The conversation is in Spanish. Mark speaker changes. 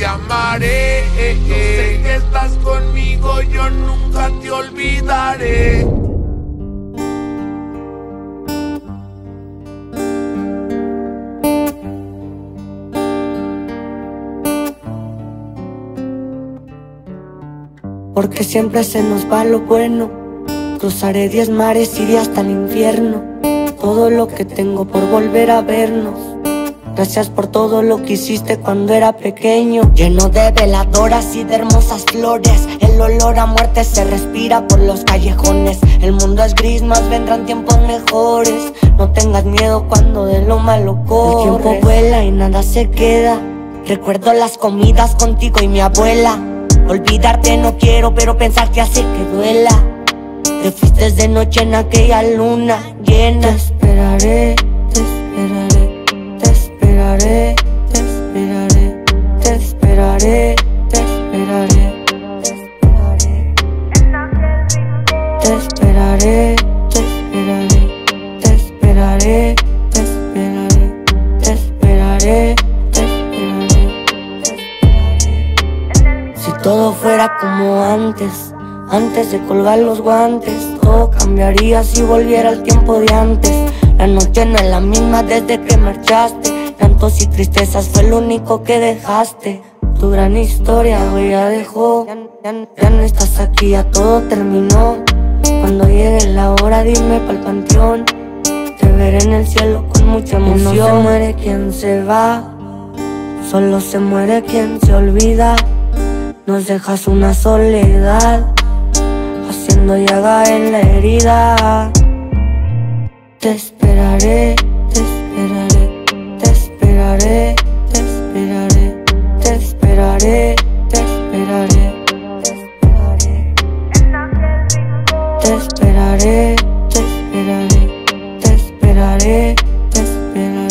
Speaker 1: te amaré. Yo sé que estás conmigo, yo nunca te olvidaré.
Speaker 2: Porque siempre se nos va lo bueno. Cruzaré 10 mares, iré hasta el infierno. Todo lo que tengo por volver a vernos. Gracias por todo lo que hiciste cuando era pequeño. Lleno de veladoras y de hermosas flores. El olor a muerte se respira por los callejones. El mundo es gris, mas vendrán tiempos mejores. No tengas miedo cuando de lo malo corres. El tiempo vuela y nada se queda. Recuerdo las comidas contigo y mi abuela. Olvidarte no quiero, pero pensarte hace que duela. Te fuiste de noche en aquella luna llena. Te esperaré, te esperaré, te esperaré, te esperaré, te esperaré, te esperaré, te esperaré, te esperaré, te esperaré, te esperaré, te esperaré, te esperaré. Si todo fuera como antes de colgar los guantes, todo cambiaría si volviera el tiempo de antes. La noche no es la misma desde que marchaste. Llantos y tristezas fue lo único que dejaste. Tu gran historia ya dejó. Ya no estás aquí, ya todo terminó. Cuando llegue la hora dime pa'l panteón. Te veré en el cielo con mucha emoción. No se muere quien se va, solo se muere quien se olvida. Nos dejas una soledad, haciendo llaga en la herida. Te esperaré, te esperaré, te esperaré, te esperaré, te esperaré, te esperaré, te esperaré, te esperaré, te esperaré, te esperaré.